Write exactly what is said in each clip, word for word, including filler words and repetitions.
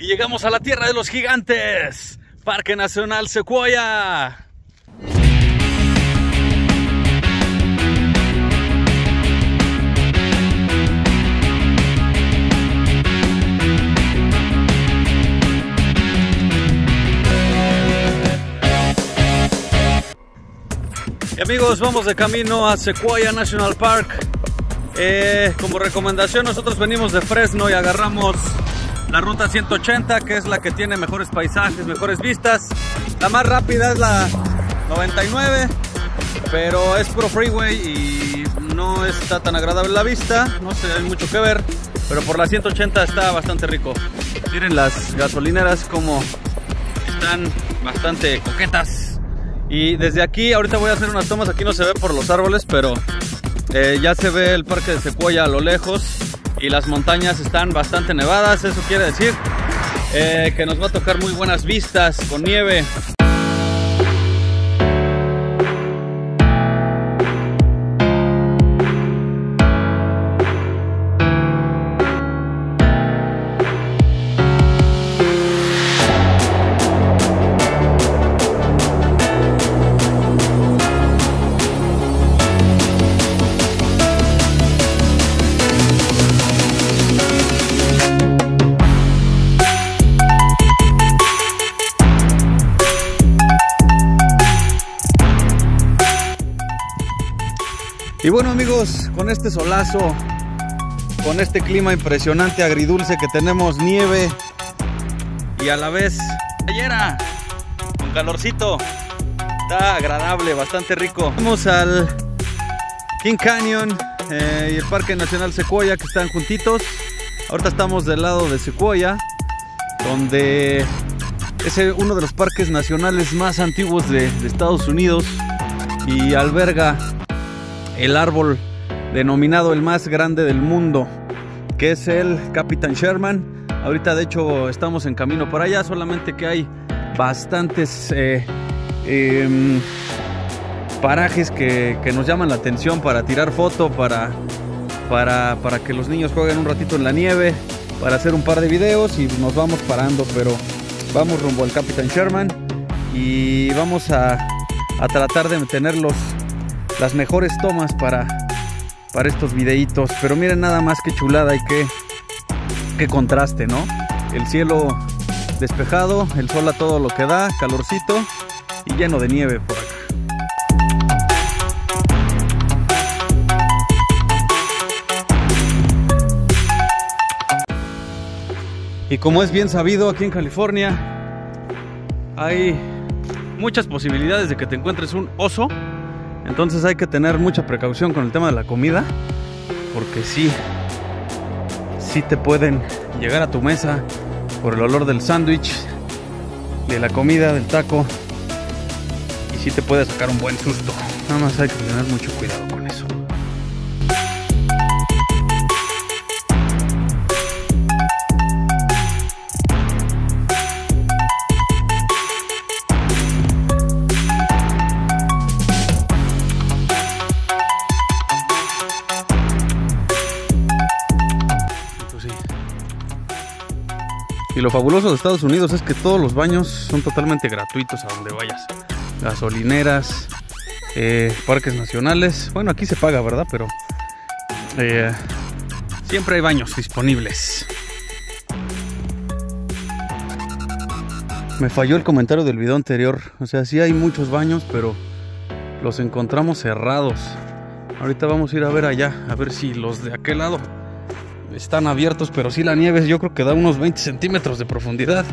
Y llegamos a la tierra de los gigantes, Parque Nacional Sequoia. Y amigos, vamos de camino a Sequoia National Park. Eh, como recomendación, nosotros venimos de Fresno y agarramos la ruta ciento ochenta, que es la que tiene mejores paisajes, mejores vistas. La más rápida es la noventa y nueve, pero es puro freeway y no está tan agradable la vista. No sé, hay mucho que ver, pero por la ciento ochenta está bastante rico. Miren las gasolineras como están bastante coquetas. Y desde aquí, ahorita voy a hacer unas tomas. Aquí no se ve por los árboles, pero eh, ya se ve el parque de Sequoia a lo lejos. Y las montañas están bastante nevadas. Eso quiere decir eh, que nos va a tocar muy buenas vistas con nieve. Y bueno amigos, con este solazo, con este clima impresionante, agridulce que tenemos, nieve y a la vez playera, con calorcito, está agradable, bastante rico. Vamos al King Canyon eh, y el Parque Nacional Sequoia, que están juntitos. Ahorita estamos del lado de Sequoia, donde es uno de los parques nacionales más antiguos de, de Estados Unidos y alberga el árbol denominado el más grande del mundo, que es el Capitán Sherman. Ahorita de hecho estamos en camino para allá, solamente que hay bastantes eh, eh, parajes que, que nos llaman la atención para tirar foto, para, para, para que los niños jueguen un ratito en la nieve, para hacer un par de videos y nos vamos parando, pero vamos rumbo al Capitán Sherman y vamos a, a tratar de tener los las mejores tomas para, para estos videitos. Pero miren nada más que chulada y qué, qué contraste, ¿no? El cielo despejado, el sol a todo lo que da, calorcito y lleno de nieve por acá. Y como es bien sabido, aquí en California hay muchas posibilidades de que te encuentres un oso. Entonces hay que tener mucha precaución con el tema de la comida, porque sí, sí te pueden llegar a tu mesa por el olor del sándwich, de la comida, del taco, y sí te puede sacar un buen susto. Nada más hay que tener mucho cuidado con eso. Y lo fabuloso de Estados Unidos es que todos los baños son totalmente gratuitos a donde vayas. Gasolineras, eh, parques nacionales. Bueno, aquí se paga, ¿verdad? Pero eh, siempre hay baños disponibles. Me falló el comentario del video anterior. O sea, sí hay muchos baños, pero los encontramos cerrados. Ahorita vamos a ir a ver allá, a ver si los de aquel lado están abiertos, pero sí la nieve yo creo que da unos veinte centímetros de profundidad.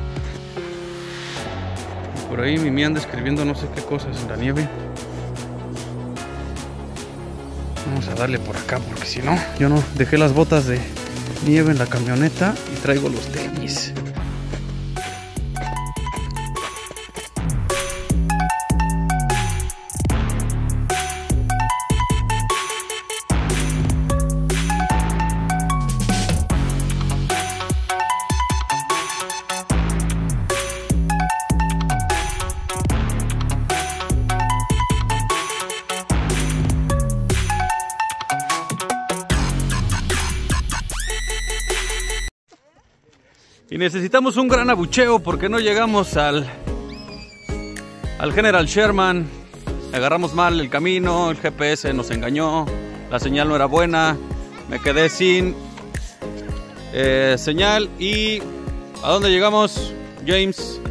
Por ahí Mimi anda escribiendo no sé qué cosas en la nieve. Vamos a darle por acá, porque si no, yo no dejé las botas de nieve en la camioneta y traigo los tenis. Y necesitamos un gran abucheo porque no llegamos al, al General Sherman. Agarramos mal el camino, el G P S nos engañó, la señal no era buena, me quedé sin eh, señal. ¿Y a dónde llegamos, James?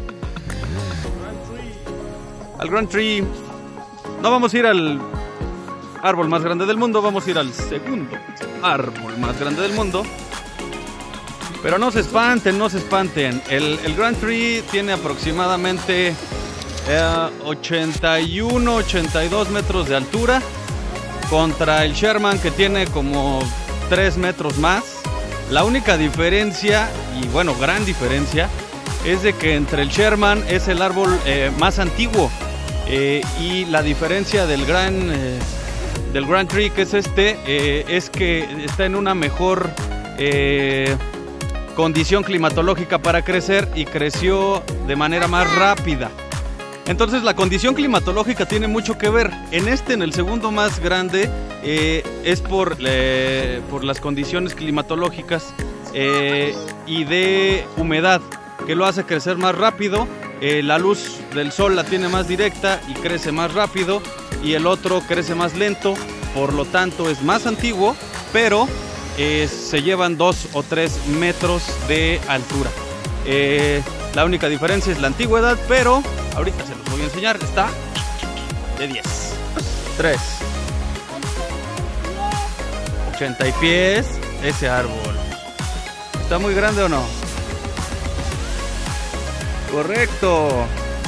Al Grand Tree. No vamos a ir al árbol más grande del mundo, vamos a ir al segundo árbol más grande del mundo. Pero no se espanten, no se espanten. El, el Grand Tree tiene aproximadamente eh, ochenta y uno, ochenta y dos metros de altura contra el Sherman, que tiene como tres metros más. La única diferencia, y bueno, gran diferencia, es de que entre el Sherman es el árbol eh, más antiguo eh, y la diferencia del Grand, eh, del Grand Tree, que es este, eh, es que está en una mejor Eh, condición climatológica para crecer y creció de manera más rápida. Entonces la condición climatológica tiene mucho que ver. En este, en el segundo más grande, eh, es por, eh, por las condiciones climatológicas eh, y de humedad, que lo hace crecer más rápido. Eh, la luz del sol la tiene más directa y crece más rápido, y el otro crece más lento, por lo tanto es más antiguo, pero Eh, se llevan dos o tres metros de altura. Eh, la única diferencia es la antigüedad, pero ahorita se los voy a enseñar. Está de diez. tres. ochenta y pies ese árbol. ¿Está muy grande o no? Correcto.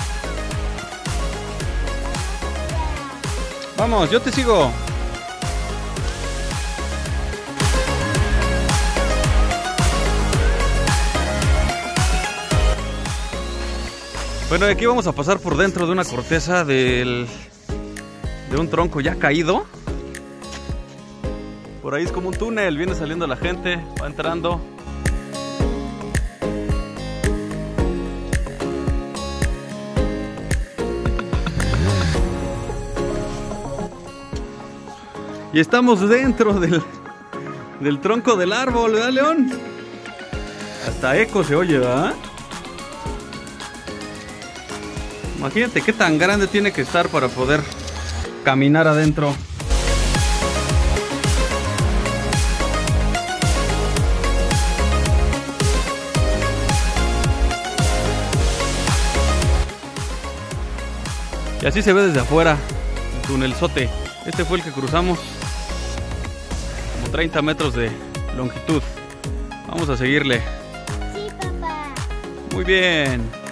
Vamos, yo te sigo. Bueno, aquí vamos a pasar por dentro de una corteza del, de un tronco ya caído. Por ahí es como un túnel, viene saliendo la gente, va entrando. Y estamos dentro del, del tronco del árbol, ¿verdad, León? Hasta eco se oye, ¿verdad? Imagínate qué tan grande tiene que estar para poder caminar adentro. Y así se ve desde afuera el tunelzote. Este fue el que cruzamos, como treinta metros de longitud. Vamos a seguirle. Sí, papá. Muy bien.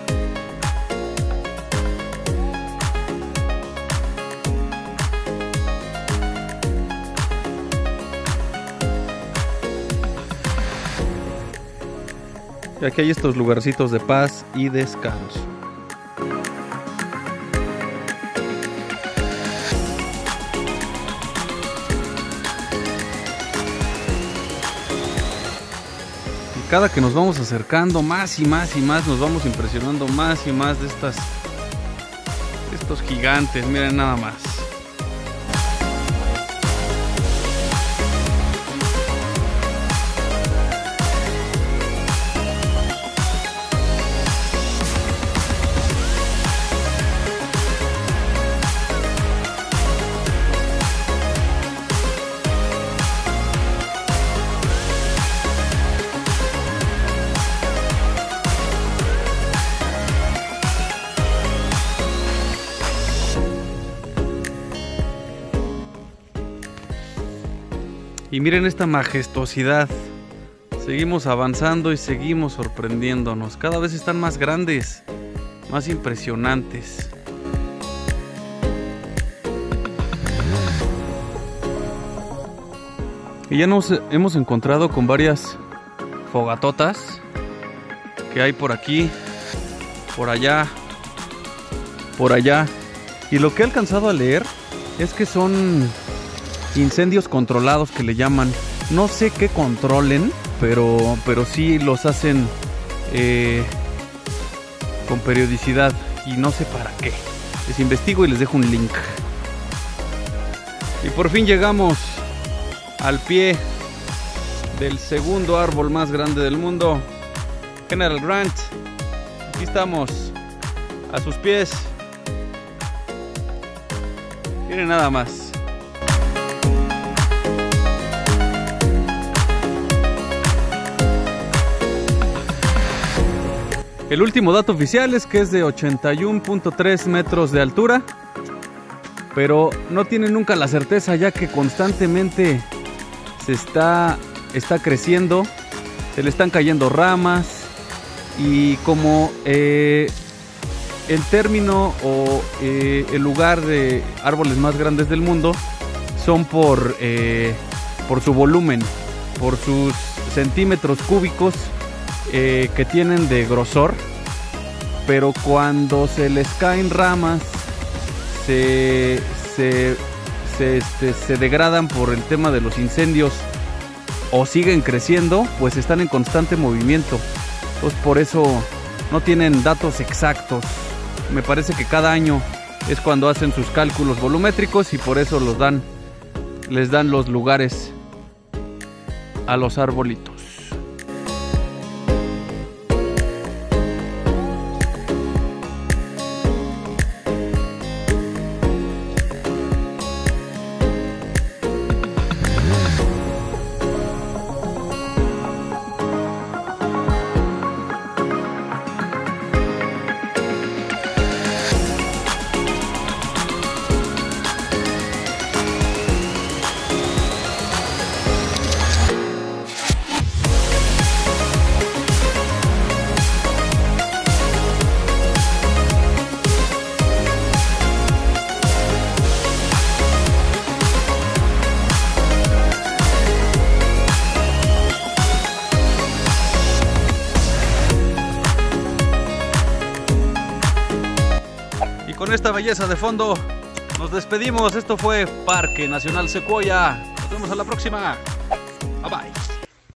Y aquí hay estos lugarcitos de paz y descanso. Y cada que nos vamos acercando más y más y más, nos vamos impresionando más y más de estas, estos gigantes. Miren nada más. Y miren esta majestuosidad. Seguimos avanzando y seguimos sorprendiéndonos. Cada vez están más grandes, más impresionantes. Y ya nos hemos encontrado con varias fogatotas que hay por aquí, por allá, por allá. Y lo que he alcanzado a leer es que son incendios controlados, que le llaman. No sé qué controlen, pero, pero sí los hacen eh, con periodicidad. Y no sé para qué. Les investigo y les dejo un link. Y por fin llegamos al pie del segundo árbol más grande del mundo. General Grant. Aquí estamos a sus pies. Miren nada más. El último dato oficial es que es de ochenta y uno punto tres metros de altura, pero no tienen nunca la certeza, ya que constantemente se está, está creciendo, se le están cayendo ramas, y como eh, el término o eh, el lugar de árboles más grandes del mundo son por, eh, por su volumen, por sus centímetros cúbicos Eh, que tienen de grosor, pero cuando se les caen ramas se, se, se, este, se degradan por el tema de los incendios o siguen creciendo, pues están en constante movimiento. Entonces por eso no tienen datos exactos. Me parece que cada año es cuando hacen sus cálculos volumétricos y por eso los dan, les dan los lugares a los arbolitos. Con esta belleza de fondo nos despedimos. Esto fue Parque Nacional Sequoia. Nos vemos a la próxima. Bye bye.